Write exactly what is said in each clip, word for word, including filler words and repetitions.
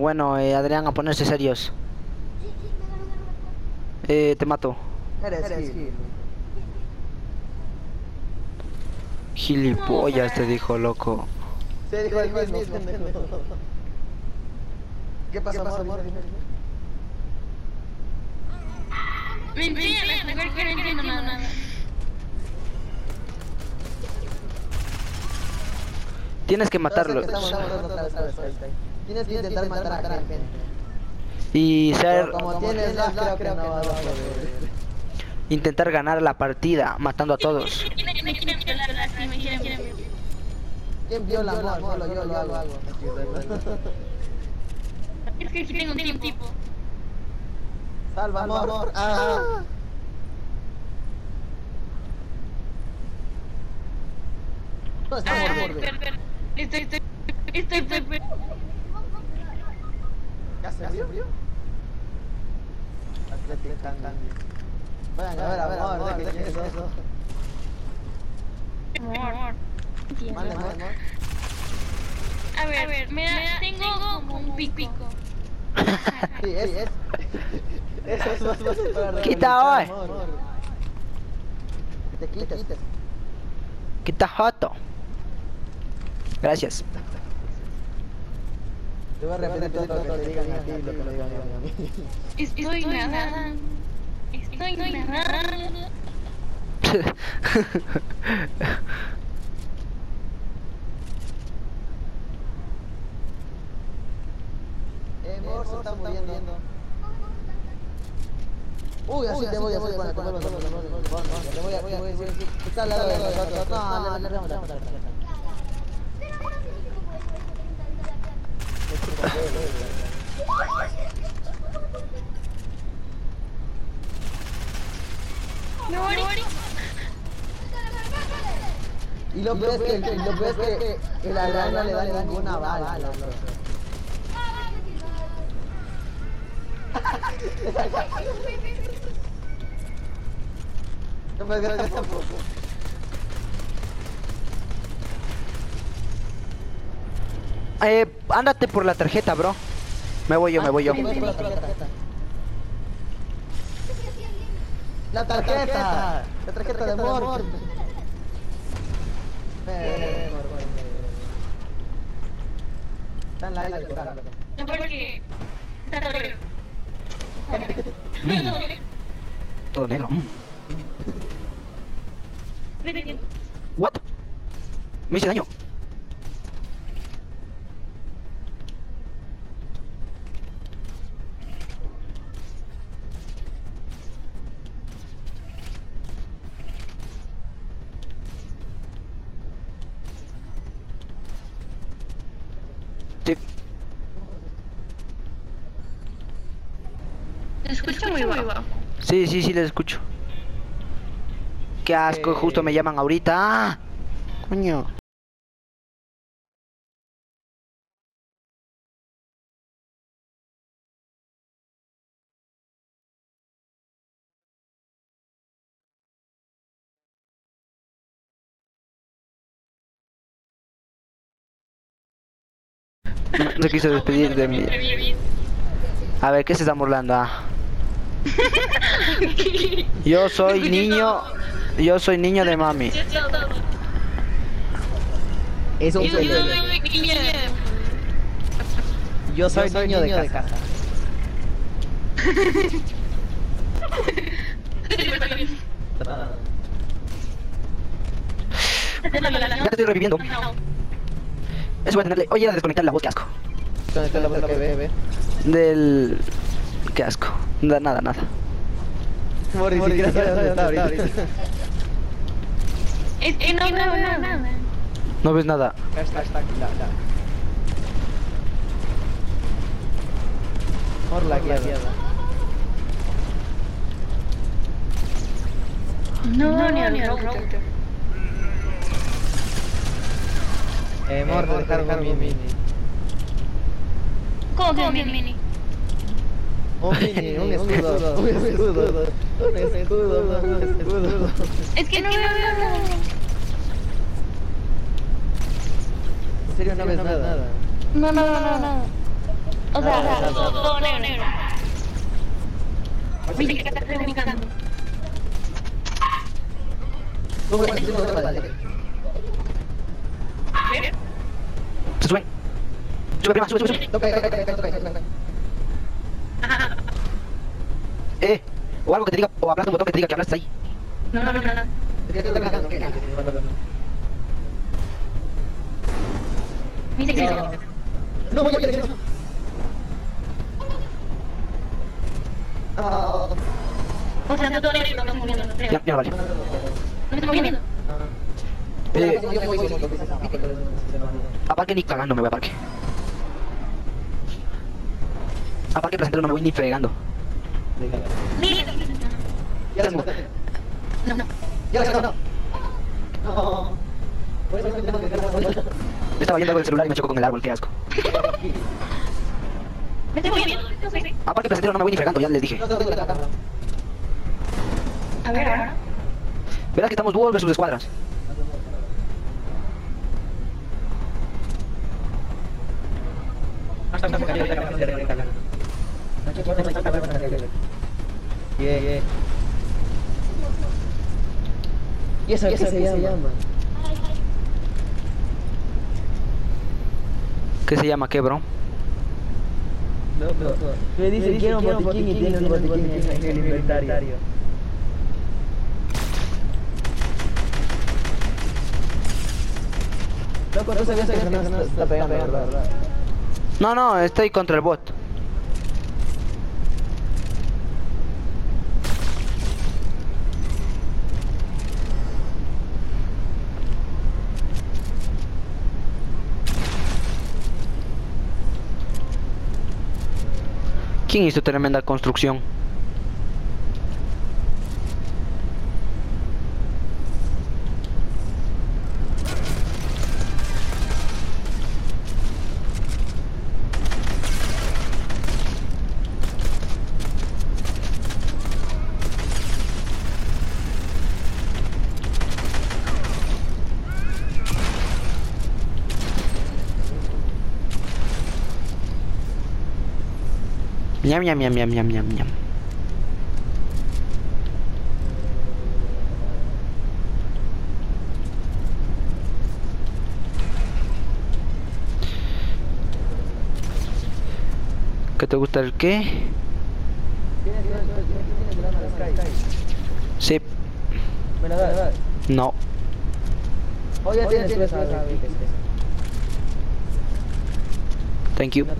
bueno, eh, Adrián, a ponerse serios. Eh, te mato. Eres, Eres Gil. Gilipollas, te dijo, loco. Se dijo el mismo. ¿Qué pasó, amor? amor? Mentira, la mujer que no entiendo nada. Tienes que matarlo. Tienes que intentar matar a la gente. Y ser... Como tienes lag, creo que no vas a poder. Intentar ganar la partida, matando a todos. Me quieren violar, así me quieren violar. ¿Quién viola, amor? Solo yo lo hago. Es que aquí tengo un tipo. Salva, amor. Ah. No está Ah, amor. estoy, estoy, estoy, estoy. ¿Ya se abrió? Athletic Candy. Vayan, a ver, a ver, amor, ¿qué es eso? Amor. Mande, amor. A ver, a ver, me da, tengo como un pico. Sí, es, es. Eso es más fácil para Quita hoy. Te quites. Quita joto. Gracias. Te voy a repetir todo lo que te digan a ti y lo que me digan a mí. Estoy nadando. Estoy nadando. Eh, amor, se está muriendo. Uy, así te voy a hacer cuando te vuelvas a morir. Te voy a voy a decir, está al lado de nosotros. No, le damos la patata. No, Ori. Y lo peor es que, lo peor es que el Adrián no le da ninguna bala. No me hagas tampoco. Eh, ándate por la tarjeta, bro. Me voy yo, me voy yo. La tarjeta. La tarjeta de amor. Está en la isla. No, porque está todo negro. Todo negro. Vete que What? Me hice daño. Sí. te escucho muy bajo. Sí, sí, sí, les escucho. Qué asco, justo me llaman ahorita. ¡Ah! Coño. No se quiso despedir de mí. A ver, ¿qué se está burlando? Ah. Yo soy niño. Yo soy niño de mami. Es un pelele. Yo soy niño de casa. Ya te estoy reviviendo. Eso voy a tenerle. Oye, a desconectar la voz, qué asco. Conecta la voz que ve, ve. Del. Qué asco. Nada, nada, nada. Mori, ni siquiera sabes dónde está ahorita. Es que no veo nada. No ves nada. Hashtag, hashtag, la, la. Por la guiada. No, ni al router. Eh, mor, de dejar mi mini. ¿Cómo que un mini? Un mini, un escudo. Un escudo. Un escudo, un escudo. Es que no veo nada. En serio no ves nada. No, no, no, no. O sea, todo, todo negro, negro. Viste que acá estoy ubicando. Se suben. Sube, prima, sube, sube, sube. Toca, toca, toca, toca, toca. Eh, o algo que te diga, o aplasta un botón que te diga que hablaste ahí. No, no, no, no. Viste que No, voy a ir. Ah, o sea, todo negro, no estamos moviendo. Ya, ya vale. No me estoy moviendo. Eh, yo me voy solo. a parque ni cagando me voy a parque. A parque placentero no me voy ni fregando. Mira. Ya la No, no. Ya la no. No. Por eso tengo que Me estaba yendo con el celular y me chocó con el árbol, qué asco. Me estoy moviendo. No sé. A parque placentero no me voy ni fregando, ya les dije. A ver, ahora. Verás que estamos dúos versus escuadras. Yeah, yeah. ¿Y eso qué se llama? ¿Qué se llama qué, bro? No, no. Me dice quiero un botiquín y tiene un botiquín en el inventario. Loco, no sabías que no está pegando, ¿verdad? No, no, estoy contra el bot. ¿Quién hizo tremenda construcción? Ñam, ñam, ñam, ñam, ñam, ñam, ñam. ¿Qué te gusta el qué? Sí. ¿Me la das? No. Oh, ya tienes esa. Thank you.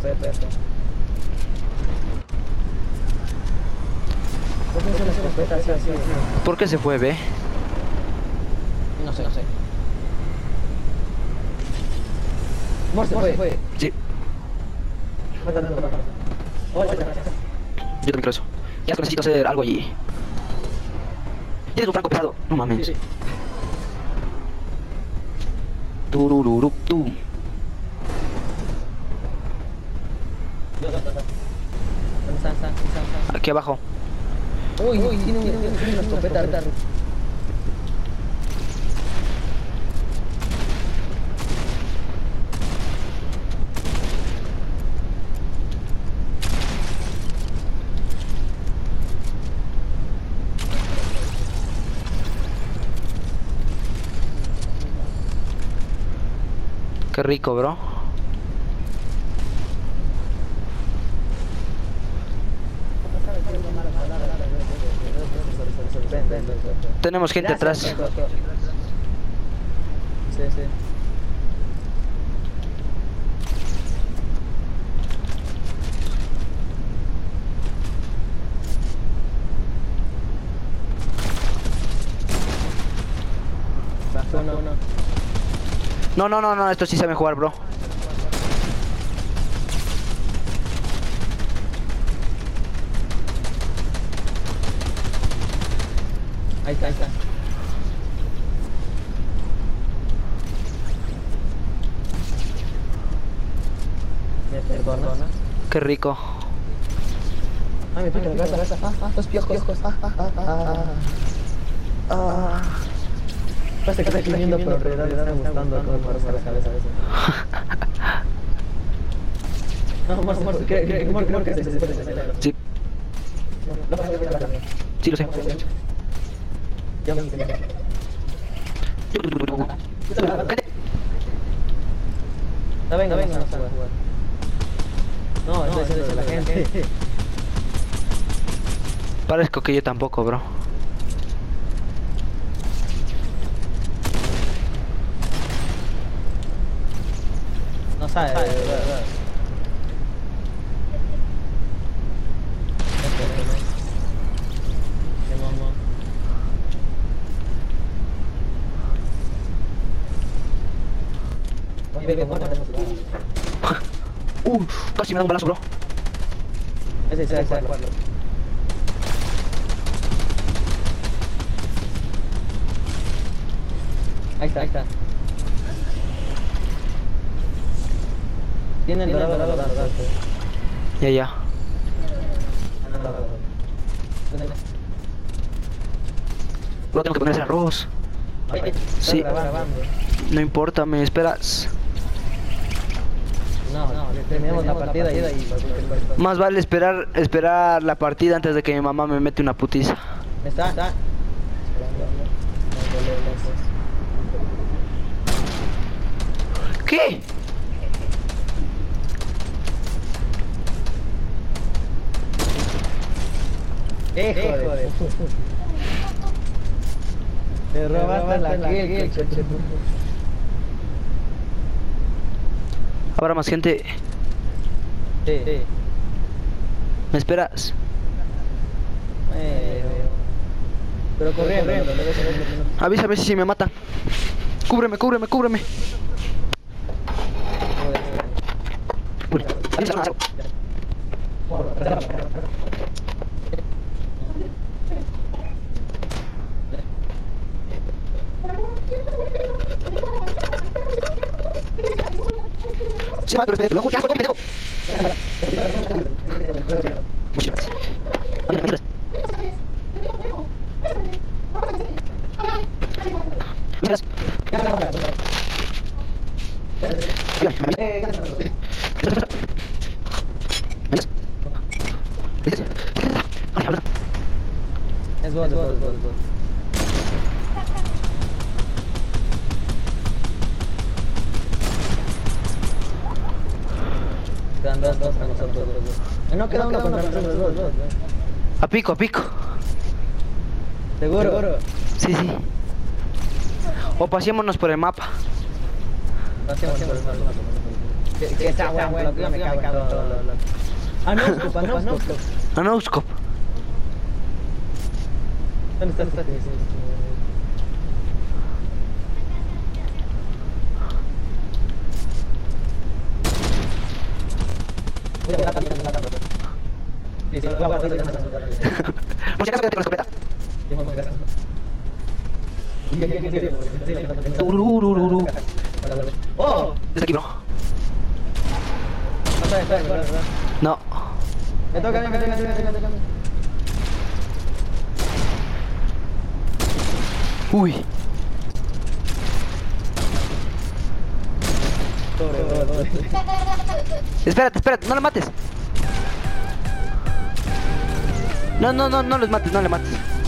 ¿Por qué se fue, ve? No sé, no sé. Mor se fue. Sí, yo también creo eso. Ya necesito hacer algo allí. Tienes un franco pesado. No mames. Turururu, tú. Aquí abajo. Uy, uy, tiene una escopeta. Qué rico, bro. Tenemos gente atrás. Sí, sí. Uno, uno. No, no, no, no, esto sí sabe jugar, bro. Ahí está, ahí está. Me perdona. Qué rico. Ay, me pica la cabeza. Ah, ah, los piojos. Ah, ah, ah, ah. Ah. Parece que está gimiendo, pero en realidad le está gustando cómo parece la cabeza a veces. No, amor, amor, ¿qué, qué, amor, amor, qué, Sí, sí lo sé. Ya me entendí. No, venga, venga, no, no, no, eso es la gente. Parezco que yo tampoco, bro. No sabe, de verdad. Qué mamón. Oye, ve, muerto. Uh, casi me da un balazo, bro. Ese, ese, ese, ese. Ahí está, ahí está. Tiene el dorado, dorado, dorado. Ya, ya. Bro, tengo que poner ese arroz. Sí. No importa, me esperas. No, no, terminamos la partida y... Más vale esperar, esperar la partida antes de que mi mamá me mete una putiza. Está, está. ¿Qué? Hijo de... Te robaste la kill, coche. Habrá más gente. Sí, sí. ¿Me esperas? Eh, pero corriendo, corriendo. Avísame si me matan. Cúbreme, cúbreme, cúbreme. Uy, avísame. Sí, va, pero espérate, luego ya, luego me dejo. Muchas gracias. Amiga, gracias. Muchas gracias. Es gol, es gol, es gol. Quedan dos, dos para nosotros, dos, dos. No, queda uno contra nosotros, dos, dos. A pico, a pico. ¿Seguro? ¿Seguro? Sí, sí. O pasémonos por el mapa. Pasemos por el mapa. Que que está bueno, lo que me cago en todo. Ah, no, scope, ah, no, no, scope. A no scope. ¿Dónde está? ¿Dónde está? Sí, sí, va, va, va, Por si acaso quédate con la escopeta. Tururururu. ¡Oh! Desde aquí, bro. Espera, espera, espera, espera. No. Me toca, me toca, me toca, me toca. Uy. Sobre, sobre, sobre. Espérate, espérate, no lo mates. No, no, no, no los mates, no le mates.